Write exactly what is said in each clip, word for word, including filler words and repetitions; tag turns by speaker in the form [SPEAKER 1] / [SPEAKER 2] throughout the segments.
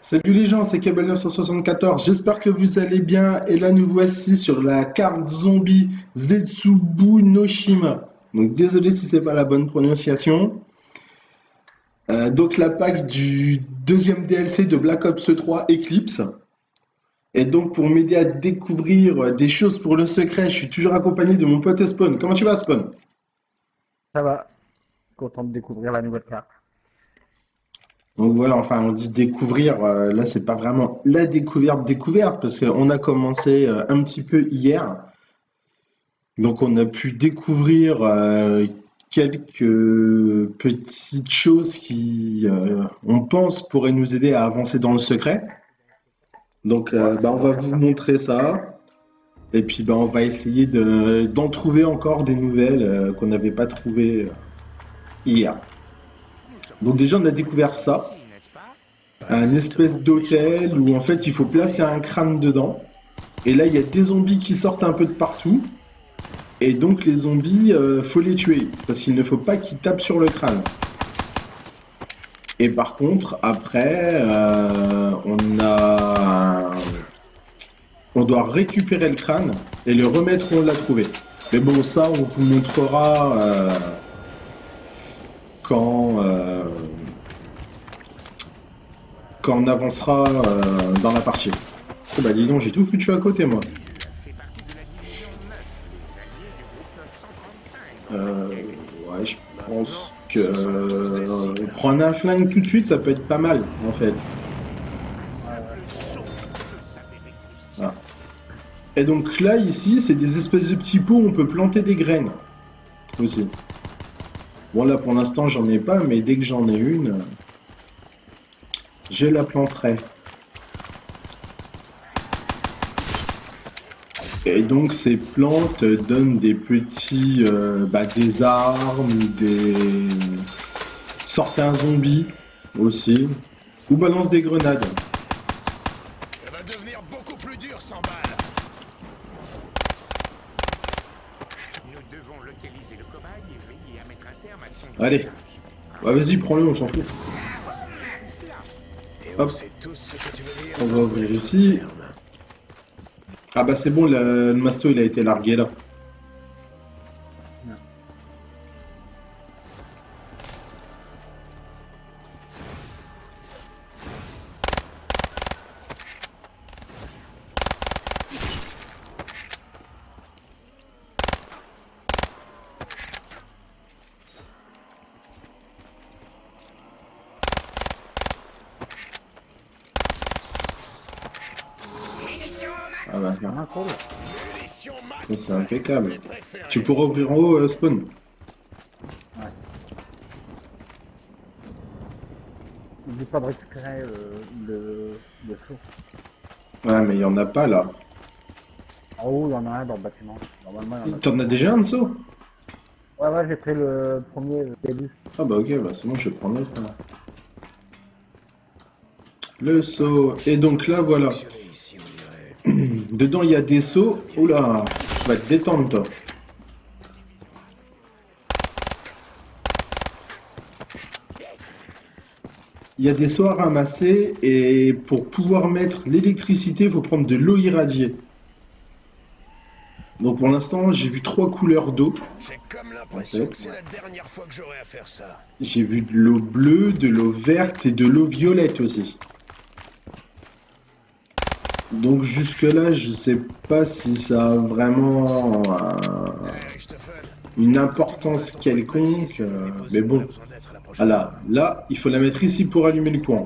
[SPEAKER 1] Salut les gens, c'est Cable neuf cent soixante-quatorze, j'espère que vous allez bien et là nous voici sur la carte zombie Zetsubu no Shima. Donc désolé si c'est pas la bonne prononciation. Euh, donc la pack du deuxième D L C de Black Ops trois Eclipse. Et donc pour m'aider à découvrir des choses pour le secret, je suis toujours accompagné de mon pote Spawn. Comment tu vas Spawn?
[SPEAKER 2] Ça va, content de découvrir la nouvelle carte.
[SPEAKER 1] Donc voilà, enfin on dit découvrir, euh, là c'est pas vraiment la découverte découverte parce qu'on a commencé euh, un petit peu hier. Donc on a pu découvrir euh, quelques petites choses qui, euh, on pense, pourraient nous aider à avancer dans le secret. Donc
[SPEAKER 2] Ouais,
[SPEAKER 1] euh, bah,
[SPEAKER 2] c'est
[SPEAKER 1] on
[SPEAKER 2] bon,
[SPEAKER 1] va
[SPEAKER 2] ça
[SPEAKER 1] vous
[SPEAKER 2] participe.
[SPEAKER 1] montrer ça. Et puis bah, on va essayer de, d'en trouver encore des nouvelles euh, qu'on n'avait pas trouvées euh, hier. Donc déjà on a découvert ça,
[SPEAKER 3] Pas
[SPEAKER 1] un espèce
[SPEAKER 3] exactement, mais je crois qu'on
[SPEAKER 1] d'hôtel
[SPEAKER 3] va
[SPEAKER 1] où
[SPEAKER 3] bien
[SPEAKER 1] en
[SPEAKER 3] y
[SPEAKER 1] fait il faut placer
[SPEAKER 3] retrouver.
[SPEAKER 1] un crâne dedans. Et là il y a des zombies qui sortent un peu de partout. Et donc les zombies, euh, faut les tuer, parce qu'il ne faut pas qu'ils tapent sur le crâne. Et par contre, après, euh, on a, on doit récupérer le crâne et le remettre où on l'a trouvé. Mais bon, ça, on vous montrera euh, quand, euh, quand on avancera euh, dans la partie. Oh bah dis donc, j'ai tout foutu à côté, moi.
[SPEAKER 3] Fait partie de la division neuf, les alliés du groupe neuf cent trente-cinq en
[SPEAKER 1] Euh,
[SPEAKER 3] Algérie.
[SPEAKER 1] ouais, je
[SPEAKER 3] Maintenant,
[SPEAKER 1] pense que
[SPEAKER 3] ce sont tous des
[SPEAKER 1] euh,
[SPEAKER 3] cibles.
[SPEAKER 1] prendre un flingue tout de suite, ça peut être pas mal, en fait.
[SPEAKER 3] Un
[SPEAKER 2] Ouais, ouais.
[SPEAKER 3] simple son peut s'avérer crucial.
[SPEAKER 1] Voilà. Et donc là, ici, c'est des espèces de petits pots où on peut planter des graines aussi. Bon, là, pour l'instant, j'en ai pas, mais dès que j'en ai une, je la planterai. Et donc, ces plantes donnent des petits, euh, bah, des armes, des... sortent un zombie aussi, ou balance des grenades.
[SPEAKER 3] Ça va devenir beaucoup plus dur sans balles. Nous devons localiser le cobaye et veiller à mettre un terme à son
[SPEAKER 1] Allez,
[SPEAKER 3] piégeage.
[SPEAKER 1] bah, vas-y, prends-le, on s'en fout.
[SPEAKER 3] Et
[SPEAKER 1] Hop.
[SPEAKER 3] on sait tous ce que tu veux dire.
[SPEAKER 1] On va ouvrir ici. Ah bah c'est bon, le, le masto il a été largué là.
[SPEAKER 2] Non.
[SPEAKER 3] Munitions
[SPEAKER 1] Ah
[SPEAKER 3] max.
[SPEAKER 1] bah là,
[SPEAKER 2] Ah, cool.
[SPEAKER 3] Munitions
[SPEAKER 1] ça,
[SPEAKER 3] max.
[SPEAKER 1] c'est impeccable.
[SPEAKER 3] Mes préférés.
[SPEAKER 1] Tu pourras ouvrir en haut, euh, Spawn.
[SPEAKER 2] Ouais. N'oublie pas de récupérer euh, le, le flou.
[SPEAKER 1] Ouais, mais il y en a pas là.
[SPEAKER 2] En haut, il y en a un dans le bâtiment. Normalement, il y en a
[SPEAKER 1] T'en as
[SPEAKER 2] deux.
[SPEAKER 1] déjà un saut?
[SPEAKER 2] Ouais, ouais, j'ai pris le premier le début.
[SPEAKER 1] Ah bah ok, bah c'est bon, je vais prendre l'autre. Là. Le saut. Et donc là, voilà.
[SPEAKER 3] Fonctionner ici, on dirait.
[SPEAKER 1] Dedans, il y a des sauts. Oula, tu vas te détendre, toi. Il y a des sauts à ramasser et pour pouvoir mettre l'électricité, il faut prendre de l'eau irradiée. Donc pour l'instant, j'ai vu trois couleurs d'eau.
[SPEAKER 3] J'ai comme
[SPEAKER 1] En
[SPEAKER 3] l'impression
[SPEAKER 1] fait,
[SPEAKER 3] que c'est la dernière fois que j'aurai à faire ça.
[SPEAKER 1] j'ai vu de l'eau bleue, de l'eau verte et de l'eau violette aussi. Donc jusque-là, je sais pas si ça a vraiment euh,
[SPEAKER 3] Hey, je te fais.
[SPEAKER 1] une importance quelconque, euh, mais bon. Ah là, là, il faut la mettre ici pour allumer le courant.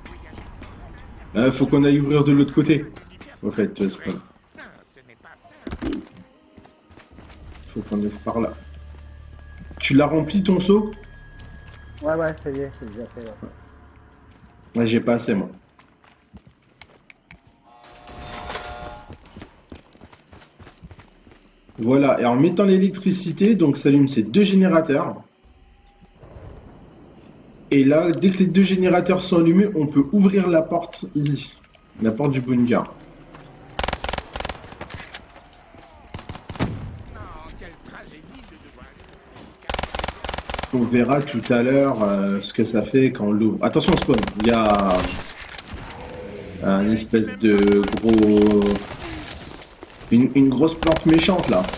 [SPEAKER 1] Il faut qu'on aille ouvrir de l'autre côté. En fait, euh, c'est pas...
[SPEAKER 3] Non, ce n'est pas ça.
[SPEAKER 1] faut qu'on ouvre par là. Tu l'as rempli ton seau?
[SPEAKER 2] Ouais, ouais, ça y est, c'est déjà fait. Ouais.
[SPEAKER 1] Ah, j'ai pas assez moi. Voilà, et en mettant l'électricité, donc s'allument ces deux générateurs. Et là, dès que les deux générateurs sont allumés, on peut ouvrir la porte ici. La porte du bunker.
[SPEAKER 3] Non, quelle tragédie de devoir.
[SPEAKER 1] On verra tout à l'heure euh, ce que ça fait quand on l'ouvre. Attention, spawn, il y a, Un espèce de gros... Une, une grosse plante méchante là.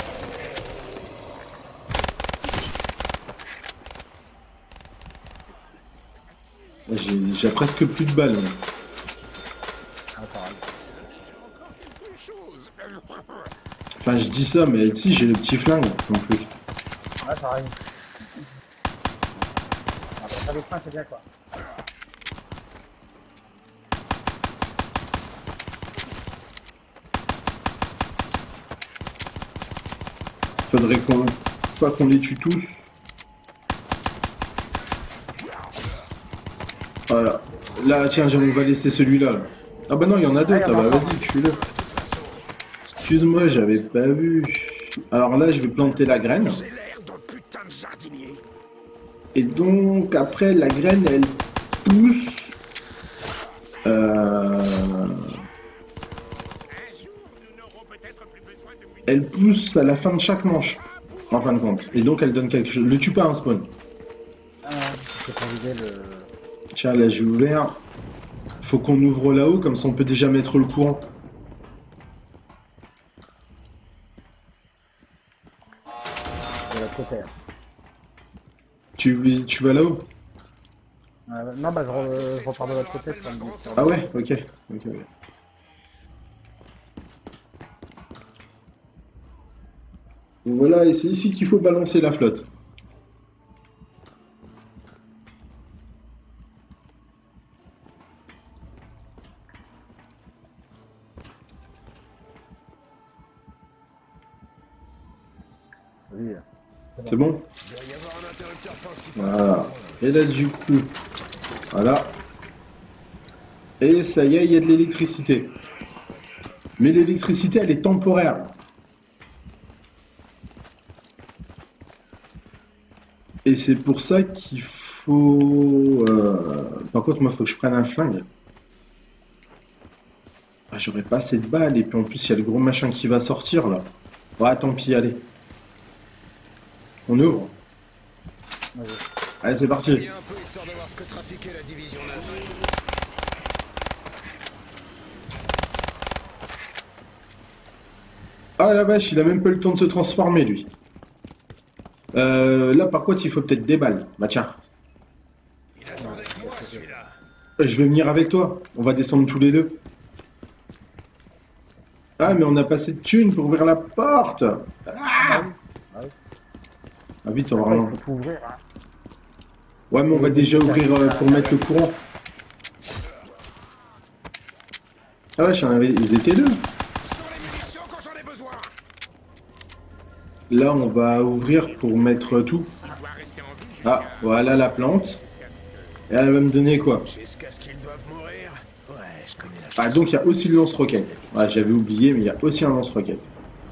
[SPEAKER 1] J'ai j'ai presque plus de balles. hein.
[SPEAKER 2] Ah, pareil.
[SPEAKER 1] Enfin, je dis ça, mais si j'ai le petit flingue non plus.
[SPEAKER 2] Ouais, pareil. Après, ça les freins, c'est bien quoi.
[SPEAKER 1] Faudrait qu'on pas qu'on les tue tous. Voilà. Là, tiens, on va laisser celui-là. là. Ah bah non, il y en a d'autres.
[SPEAKER 2] Ah, il y
[SPEAKER 1] Ah
[SPEAKER 2] en a
[SPEAKER 1] bah
[SPEAKER 2] encore.
[SPEAKER 1] vas-y, tue-le. Excuse-moi, j'avais pas vu. Alors là, je vais planter la graine.
[SPEAKER 3] J'ai l'air d'un putain de jardinier.
[SPEAKER 1] Et donc, après, la graine, elle pousse. Euh...
[SPEAKER 3] Un jour, nous n'aurons peut-être plus besoin de vous.
[SPEAKER 1] Elle pousse à la fin de chaque manche. En fin de compte. Et donc, elle donne quelque chose. Le tue pas un spawn.
[SPEAKER 2] Ah, c'est pour vider le...
[SPEAKER 1] Tiens, là, j'ai ouvert. Faut qu'on ouvre là-haut, comme ça on peut déjà mettre le courant.
[SPEAKER 2] de l'autre côté.
[SPEAKER 1] Tu, tu vas là-haut?
[SPEAKER 2] Euh, non, bah je, re- je repars de l'autre côté. Ça me dit.
[SPEAKER 1] Ah ouais, ok. Ok, ok. Voilà, et c'est ici qu'il faut balancer la flotte.
[SPEAKER 2] Oui.
[SPEAKER 1] C'est bon?
[SPEAKER 3] Il doit y avoir un interrupteur principal.
[SPEAKER 1] Voilà. Et là, du coup, voilà. Et ça y est, il y a de l'électricité. Mais l'électricité, elle est temporaire. Et c'est pour ça qu'il faut... euh, Par contre, moi, il faut que je prenne un flingue. Ah, j'aurais pas assez de balles. Et puis en plus, il y a le gros machin qui va sortir, là. Ouais, tant pis, allez. On ouvre.
[SPEAKER 2] Vas-y.
[SPEAKER 1] Allez, c'est parti.
[SPEAKER 3] Viens un peu histoire de voir ce que trafiquait la division neuf.
[SPEAKER 1] Ah la vache, il a même pas eu le temps de se transformer, lui. Euh, là, par contre, il faut peut-être des balles. Bah tiens,
[SPEAKER 3] Il attendait que moi celui-là.
[SPEAKER 1] je vais venir avec toi. On va descendre tous les deux. Ah, mais on a pas assez de thunes pour ouvrir la porte. Ah,
[SPEAKER 2] Ah oui.
[SPEAKER 1] ah vite, on va
[SPEAKER 2] Après, il
[SPEAKER 1] vraiment...
[SPEAKER 2] faut tout ouvrir. Hein.
[SPEAKER 1] Ouais, mais on va déjà ouvrir euh, pour mettre le courant. Ah vache, il y en avait... ils étaient deux.
[SPEAKER 3] Sur les munitions quand j'en ai besoin.
[SPEAKER 1] Là, on va ouvrir pour mettre tout.
[SPEAKER 3] Il doit rester en vie
[SPEAKER 1] Ah, voilà la plante. Et elle va me donner quoi?
[SPEAKER 3] jusqu'à ce qu'ils doivent mourir. Ouais, je connais la chose.
[SPEAKER 1] Ah, donc il y a aussi le lance-roquette. Ah, j'avais oublié, mais il y a aussi un lance-roquette.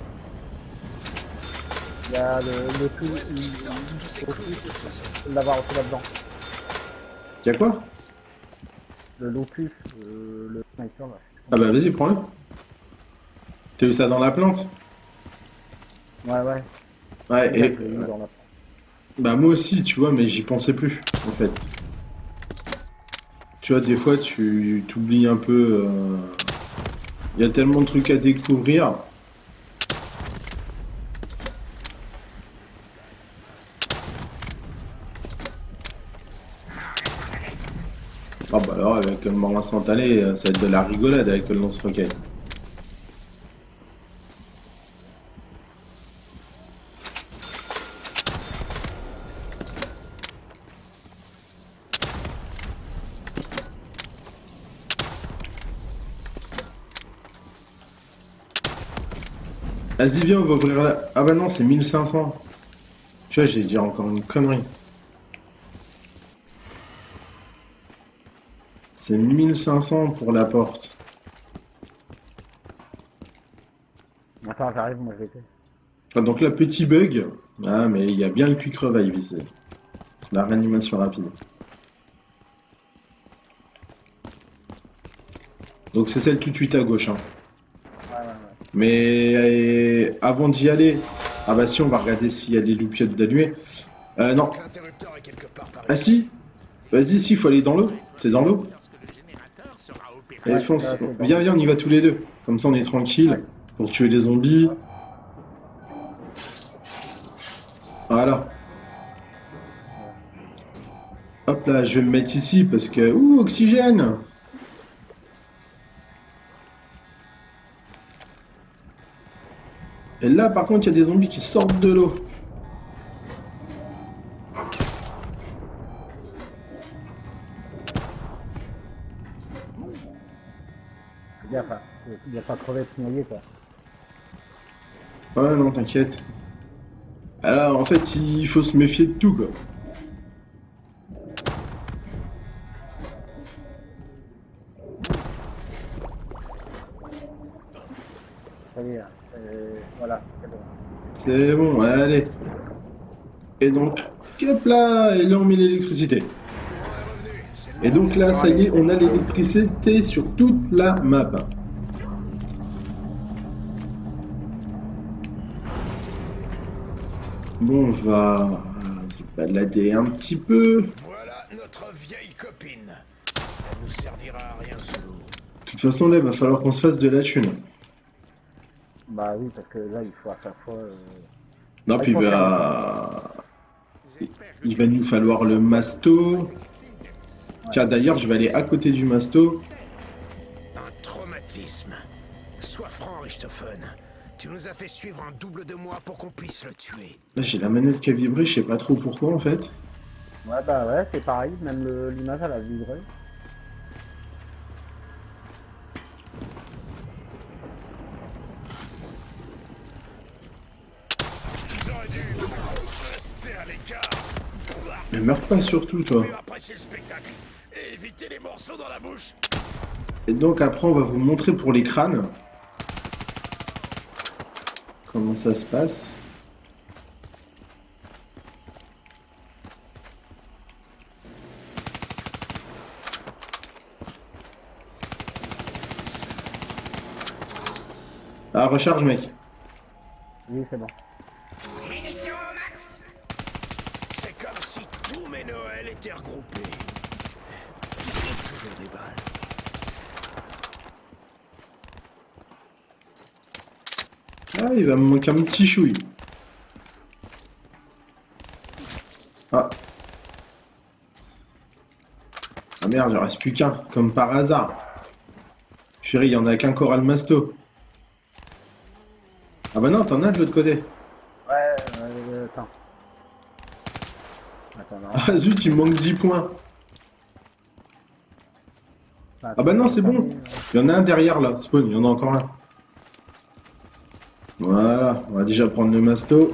[SPEAKER 2] Il y a le, le tout. Il, il, il, l'avoir aussi là-dedans.
[SPEAKER 1] Il y a quoi?
[SPEAKER 2] Le locus, euh, le sniper là.
[SPEAKER 1] Ah bah vas-y, prends-le. T'as vu ça dans la plante?
[SPEAKER 2] Ouais, ouais.
[SPEAKER 1] Ouais,
[SPEAKER 2] Ouais,
[SPEAKER 1] et...
[SPEAKER 2] je l'ai mis dans la...
[SPEAKER 1] Bah moi aussi, tu vois, mais j'y pensais plus, en fait. Tu vois, des fois, tu t'oublies un peu... euh, Il y a tellement de trucs à découvrir. Ah bah alors, avec le Morin Santalé, ça va être de la rigolade avec le lance-roquette. Vas-y, viens, on va ouvrir la... Ah bah non, c'est mille cinq cents. Tu vois, j'ai dit encore une connerie. C'est mille cinq cents pour la porte.
[SPEAKER 2] Attends, j'arrive, moi je vais essayer.
[SPEAKER 1] Ah, donc là, petit bug. Ah, mais il y a bien le quick revive ici. La réanimation rapide. Donc c'est celle tout de suite à gauche. Hein.
[SPEAKER 2] Ouais, ouais, ouais.
[SPEAKER 1] Mais euh, avant d'y aller... Ah bah si, on va regarder s'il y a des loupiottes d'allumer. Euh, non.
[SPEAKER 3] L'interrupteur est quelque part par
[SPEAKER 1] Ah si. Vas-y, si, il faut aller dans l'eau. C'est dans l'eau.
[SPEAKER 3] Lorsque le générateur sera opéré.
[SPEAKER 1] Allez,
[SPEAKER 2] Ouais,
[SPEAKER 1] fonce.
[SPEAKER 2] là, c'est bon.
[SPEAKER 1] Viens, viens, on y va tous les deux. Comme ça, on est tranquille
[SPEAKER 2] Ouais.
[SPEAKER 1] pour tuer les zombies. Voilà. Hop là, je vais me mettre ici parce que... Ouh, oxygène! Et là, par contre, il y a des zombies qui sortent de l'eau.
[SPEAKER 2] Fais gaffe, hein. Il n'y a pas crevé de se noyer, quoi.
[SPEAKER 1] Ouais, non, t'inquiète. Alors, en fait, il faut se méfier de tout, quoi.
[SPEAKER 2] Ça y est, hein. Euh, voilà, c'est bon.
[SPEAKER 1] C'est bon, allez. Et donc, hop là, et là, on met l'électricité. Et donc là, ça y est, on a l'électricité sur toute la map. Bon, on va se balader un petit peu.
[SPEAKER 3] Voilà notre vieille copine. Elle nous servira à rien sous l'eau.
[SPEAKER 1] De toute façon, là, il va falloir qu'on se fasse de la thune.
[SPEAKER 2] Bah oui, parce que là, il faut à chaque fois... Euh...
[SPEAKER 1] Non,
[SPEAKER 2] Ah,
[SPEAKER 1] puis
[SPEAKER 2] il faut
[SPEAKER 1] bah... il va nous falloir le masto. Tiens, d'ailleurs, je vais aller à côté du masto.
[SPEAKER 3] Un traumatisme. Sois franc, Richthofen. Tu nous as fait suivre un double de moi pour qu'on puisse le tuer.
[SPEAKER 1] Là, j'ai la manette qui a vibré, je sais pas trop pourquoi, en fait.
[SPEAKER 2] Ouais, bah ouais, c'est pareil, même le- l'image, elle a vibré.
[SPEAKER 3] J'aurais dû rester à l'écart.
[SPEAKER 1] Mais meurs pas surtout, toi.
[SPEAKER 3] Mieux apprécier le spectacle et éviter les morceaux dans la bouche.
[SPEAKER 1] Et donc, après, on va vous montrer pour les crânes. Comment ça se passe. Ah, recharge, mec.
[SPEAKER 2] Oui, c'est bon.
[SPEAKER 3] Munitions au max. C'est comme si tous mes Noëls étaient regroupés. Toujours des balles.
[SPEAKER 1] Ah, il va me manquer un petit chouille. Ah. Ah merde, il reste plus qu'un, comme par hasard. Fury, il y en a qu'un Coral Masto. Ah bah non, t'en as de l'autre côté.
[SPEAKER 2] Ouais, euh, attends. Attends, non.
[SPEAKER 1] Ah zut, il me manque dix points. Ah bah non, c'est bon. Il y en a un derrière là, spawn, il y en a encore un. Voilà, on va déjà prendre le masto.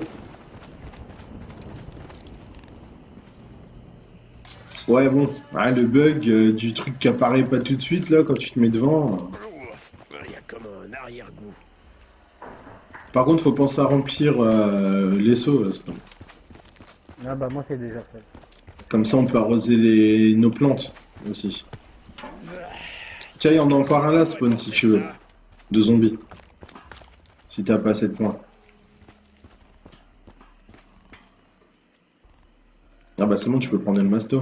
[SPEAKER 1] Ouais bon, ouais, le bug euh, du truc qui apparaît pas tout de suite là quand tu te mets devant. euh.
[SPEAKER 3] Il y a comme un arrière-goût.
[SPEAKER 1] Par contre, faut penser à remplir euh, les seaux, là, spawn.
[SPEAKER 2] Ah bah moi, c'est déjà fait.
[SPEAKER 1] Comme ça, on peut arroser les... nos plantes aussi. Tiens, il y en a encore un là, spawn, si tu veux. De zombies. Si t'as pas assez de points. Ah bah c'est bon, tu peux prendre le masto.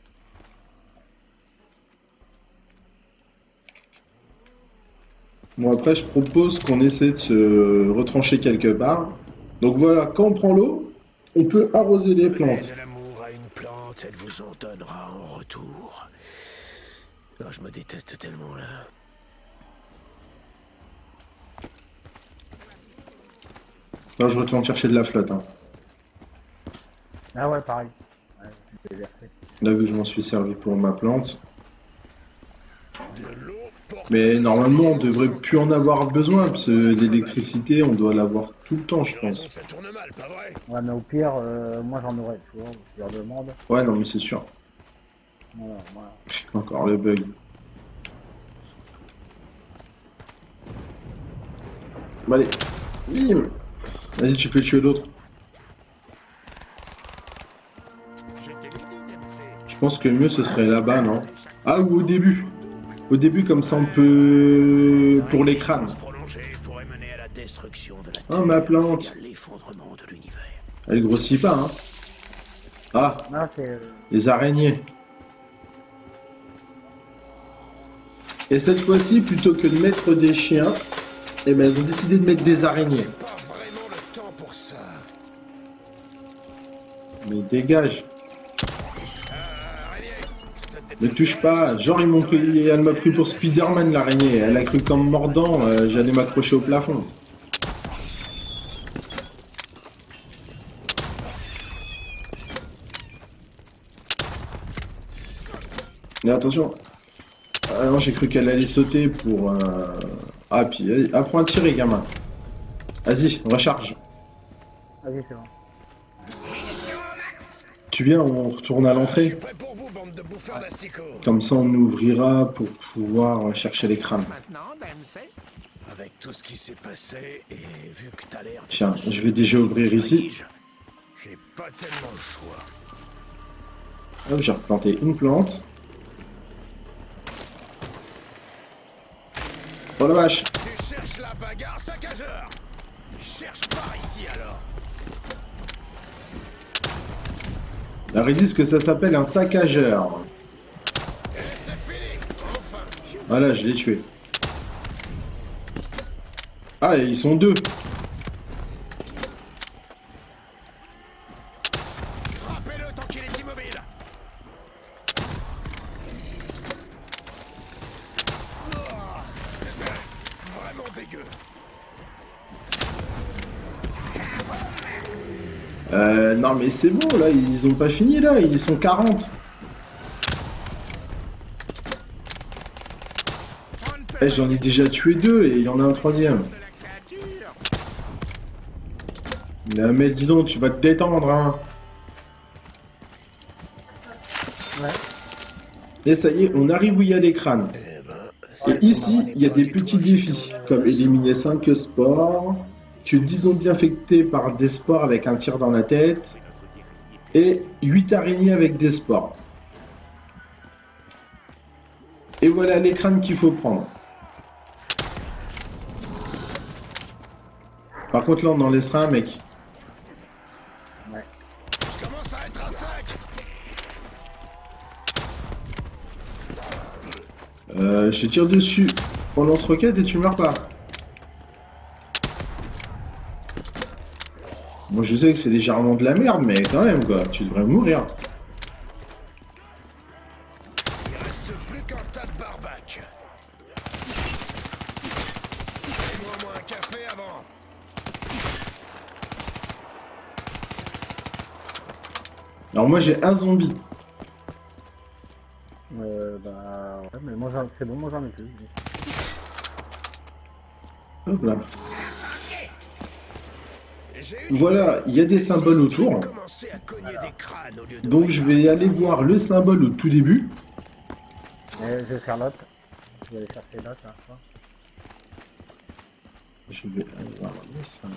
[SPEAKER 1] Bon après, je propose qu'on essaie de se retrancher quelque part. Donc voilà, quand on prend l'eau, on peut arroser les plantes.
[SPEAKER 3] De l'amour à une plante, elle vous en donnera en retour. Oh, je me déteste tellement là.
[SPEAKER 1] Là, je retourne chercher de la flotte. Hein.
[SPEAKER 2] Ah ouais, pareil. Ouais, j'ai versé.
[SPEAKER 1] Là, vu que je m'en suis servi pour ma plante.
[SPEAKER 3] De l'eau porte-
[SPEAKER 1] Mais normalement, on devrait plus en avoir besoin, parce que l'électricité, on doit l'avoir tout le temps, je
[SPEAKER 3] J'ai raison
[SPEAKER 1] pense.
[SPEAKER 3] que ça tourne mal, pas vrai?
[SPEAKER 2] Ouais, mais au pire, euh, moi j'en aurais, tu vois, au pire demande.
[SPEAKER 1] Ouais, non, mais c'est sûr.
[SPEAKER 2] Voilà, voilà.
[SPEAKER 1] Encore le bug. Bon, allez. Bim. Vas-y, tu peux tuer l'autre. Je pense que le mieux, ce serait là-bas, non? Ah, ou au début. Au début, comme ça, on peut... Pour les crânes.
[SPEAKER 3] Prolongée pourrait mener à la destruction de la
[SPEAKER 1] Oh,
[SPEAKER 3] Terre
[SPEAKER 1] ma plante.
[SPEAKER 3] et à l'effondrement de l'univers.
[SPEAKER 1] Elle grossit pas, hein. Ah,
[SPEAKER 2] Non, c'est... euh,
[SPEAKER 1] les araignées. Et cette fois-ci, plutôt que de mettre des chiens, eh ben, elles ont décidé de mettre des araignées.
[SPEAKER 3] Pas vraiment le temps pour ça.
[SPEAKER 1] Mais dégage.
[SPEAKER 3] Euh, araignée, je te
[SPEAKER 1] Ne
[SPEAKER 3] dépose
[SPEAKER 1] touche
[SPEAKER 3] pas.
[SPEAKER 1] pas. Genre, ils m'ont pris, elle m'a pris pour Spider-Man, l'araignée. Elle a cru qu'en me mordant, euh, j'allais m'accrocher au plafond. Mais attention. Ah non, j'ai cru qu'elle allait sauter pour... Euh... Ah, puis allez, apprends à tirer, gamin. Vas-y, recharge.
[SPEAKER 2] Vas-y, c'est bon.
[SPEAKER 1] Tu viens, on retourne à
[SPEAKER 3] Je suis
[SPEAKER 1] l'entrée.
[SPEAKER 3] prêt pour vous, bande de bouffeurs d'asticots.
[SPEAKER 1] Comme ça, on ouvrira pour pouvoir chercher les crânes.
[SPEAKER 4] Maintenant, Dempsey.
[SPEAKER 3] Avec tout ce qui s'est passé et vu que t'as l'air...
[SPEAKER 1] Tiens, je vais déjà ouvrir ici.
[SPEAKER 3] J'ai pas tellement le choix.
[SPEAKER 1] Hop, j'ai replanté une plante. Oh la vache!
[SPEAKER 3] Tu cherches la bagarre, saccageur. Cherche par ici alors.
[SPEAKER 1] Alors ils disent que ça s'appelle un saccageur.
[SPEAKER 3] Et c'est fini, enfin.
[SPEAKER 1] Voilà, je l'ai tué. Ah, et ils sont deux.
[SPEAKER 3] Frappez-le tant qu'il est immobile. Oh, c'était vraiment dégueu.
[SPEAKER 1] Euh, non mais c'est bon, là, ils ont pas fini, là, ils sont quarante. Eh, j'en ai déjà tué deux et il y en a un troisième.
[SPEAKER 4] De la créature.
[SPEAKER 1] Mais, mais dis donc, tu vas te détendre, hein.
[SPEAKER 2] Ouais.
[SPEAKER 1] Et ça y est, on arrive où il y a des crânes.
[SPEAKER 3] Eh ben,
[SPEAKER 1] Et ici, il y a des petits défis, comme éliminer cinq spores, tuer dix zombies infectés par des spores avec un tir dans la tête, et huit araignées avec des spores. Et voilà les crânes qu'il faut prendre. Par contre là on en laissera un mec.
[SPEAKER 3] je commence à être à sec.
[SPEAKER 1] Euh, je te tire dessus en lance-roquette et tu meurs pas. Bon je sais que c'est légèrement de la merde mais quand même quoi, tu devrais mourir.
[SPEAKER 3] Il reste plus qu'un tas de barbac. Fais-moi moi un café avant.
[SPEAKER 1] Alors moi j'ai un zombie.
[SPEAKER 2] Euh, bah, ouais, mais moi, j'en- c'est bon, moi j'en ai plus.
[SPEAKER 1] Hop là.
[SPEAKER 3] J'ai une
[SPEAKER 1] Voilà, il y a des symboles autour.
[SPEAKER 3] commencé à cogner des crânes au lieu de
[SPEAKER 1] Donc je vais aller voir le symbole au tout début.
[SPEAKER 2] Et je vais faire l'autre. Je vais aller chercher l'autre, là, je crois.
[SPEAKER 1] Je vais aller voir le symbole.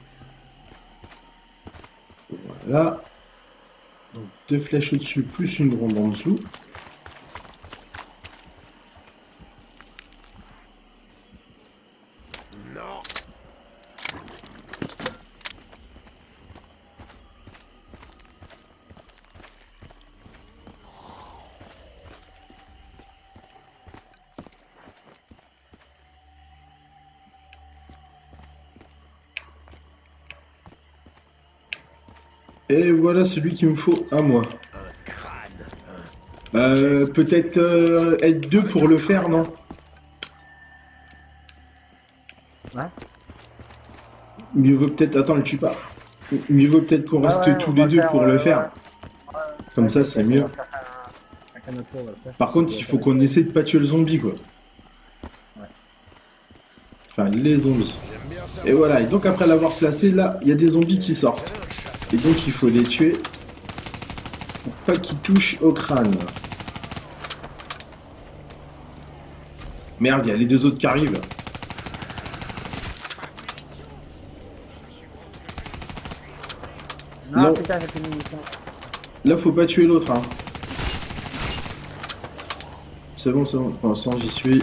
[SPEAKER 1] Voilà. Donc deux flèches au-dessus plus une ronde en dessous.
[SPEAKER 3] Non.
[SPEAKER 1] Et voilà celui qu'il me faut à moi.
[SPEAKER 3] Un crâne.
[SPEAKER 1] Euh, peut-être euh, être deux pour le faire, non?
[SPEAKER 2] Hein?
[SPEAKER 1] Mieux vaut peut-être... Attends, le tue pas. Mieux vaut peut-être qu'on reste
[SPEAKER 2] Ah ouais,
[SPEAKER 1] tous
[SPEAKER 2] on
[SPEAKER 1] les
[SPEAKER 2] va
[SPEAKER 1] deux
[SPEAKER 2] faire,
[SPEAKER 1] pour
[SPEAKER 2] euh,
[SPEAKER 1] le faire.
[SPEAKER 2] ouais.
[SPEAKER 1] Comme
[SPEAKER 2] Ouais,
[SPEAKER 1] ça,
[SPEAKER 2] peut-être
[SPEAKER 1] c'est
[SPEAKER 2] qu'on
[SPEAKER 1] mieux.
[SPEAKER 2] va faire un- chacun notre tour, on va le faire.
[SPEAKER 1] Par contre, il faut qu'on essaie de pas tuer le zombie, quoi.
[SPEAKER 2] Ouais.
[SPEAKER 1] Enfin, les zombies.
[SPEAKER 3] J'aime bien ça.
[SPEAKER 1] Et voilà, et donc après l'avoir placé, là, il y a des zombies qui sortent. Et donc il faut les tuer pour pas qu'ils touchent au crâne. Merde, il y a les deux autres qui arrivent.
[SPEAKER 2] Non,
[SPEAKER 1] Non.
[SPEAKER 2] putain, j'ai plus de munitions.
[SPEAKER 1] Là, faut pas tuer l'autre, hein. C'est bon, c'est bon. Pour l'instant, j'y suis.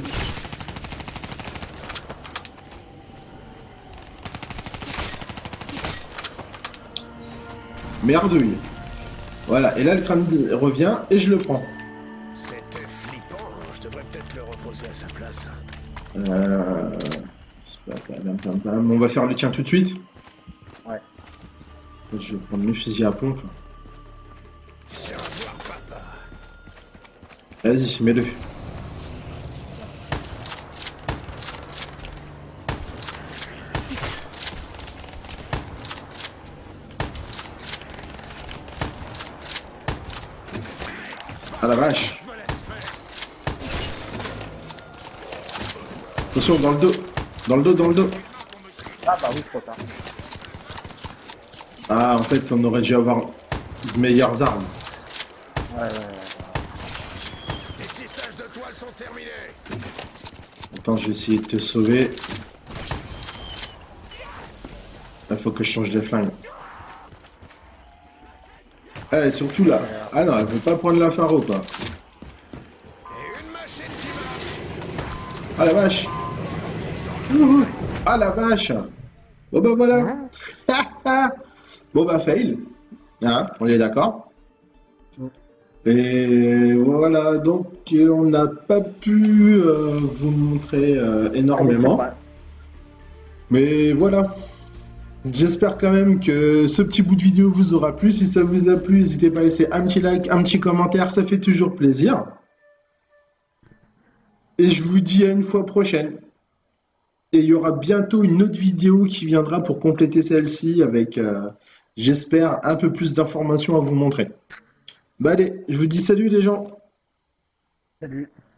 [SPEAKER 1] Merdouille. Voilà, et là, le crâne revient et je le prends.
[SPEAKER 3] C'était flippant. Je devrais peut-être le reposer à sa place.
[SPEAKER 1] Euh... c'est pas- pam, pam, pam. On va faire le tien tout de suite.
[SPEAKER 2] Ouais.
[SPEAKER 1] Je vais prendre le fusil à pompe.
[SPEAKER 3] Viens voir papa.
[SPEAKER 1] Vas-y, mets-le. Ah la vache.
[SPEAKER 3] Je me laisse faire.
[SPEAKER 1] Attention, dans le dos. Dans le dos, dans le dos.
[SPEAKER 2] Ah bah oui, trop tard.
[SPEAKER 1] Ah, en fait, on aurait dû avoir de meilleures armes.
[SPEAKER 2] Ouais, ouais, ouais.
[SPEAKER 3] Les tissages de toile sont terminés.
[SPEAKER 1] Attends, je vais essayer de te sauver. Il faut que je change de flingue. Eh, surtout là. Ah non, elle veut pas prendre la pharo, quoi.
[SPEAKER 3] Et une machine qui marche.
[SPEAKER 1] Ah la vache. Ouhou. Ah la vache. Bon bah voilà. Bon bah fail. Hein, on est d'accord. Et voilà, donc euh, on n'a pas pu euh, vous montrer euh, énormément.
[SPEAKER 2] Ouais.
[SPEAKER 1] Mais voilà. J'espère quand même que ce petit bout de vidéo vous aura plu. Si ça vous a plu, n'hésitez pas à laisser un petit like, un petit commentaire, ça fait toujours plaisir. Et je vous dis à une fois prochaine. Et il y aura bientôt une autre vidéo qui viendra pour compléter celle-ci avec, euh, j'espère, un peu plus d'informations à vous montrer. Bah allez, je vous dis salut les gens.
[SPEAKER 2] Salut.